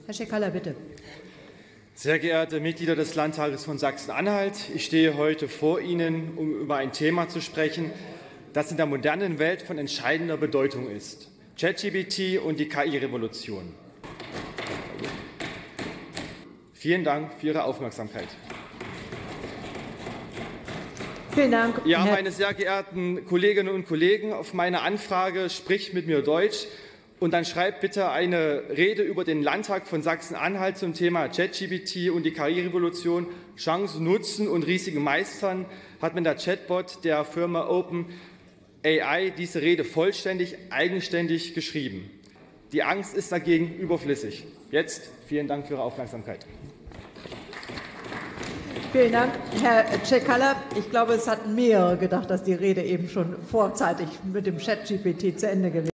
Herr Schekalla, bitte. Sehr geehrte Mitglieder des Landtages von Sachsen-Anhalt, ich stehe heute vor Ihnen, um über ein Thema zu sprechen, das in der modernen Welt von entscheidender Bedeutung ist: ChatGPT und die KI-Revolution. Vielen Dank für Ihre Aufmerksamkeit. Vielen Dank. Ja, meine sehr geehrten Kolleginnen und Kollegen, auf meine Anfrage "Spricht mit mir Deutsch" und dann schreibt bitte eine Rede über den Landtag von Sachsen-Anhalt zum Thema ChatGPT und die KI-Revolution, Chancen nutzen und Risiken meistern, hat mir der Chatbot der Firma OpenAI diese Rede vollständig, eigenständig geschrieben. Die Angst ist dagegen überflüssig. Jetzt vielen Dank für Ihre Aufmerksamkeit. Vielen Dank, Herr Schekalla. Ich glaube, es hatten mehrere gedacht, dass die Rede eben schon vorzeitig mit dem ChatGPT zu Ende gewesen ist.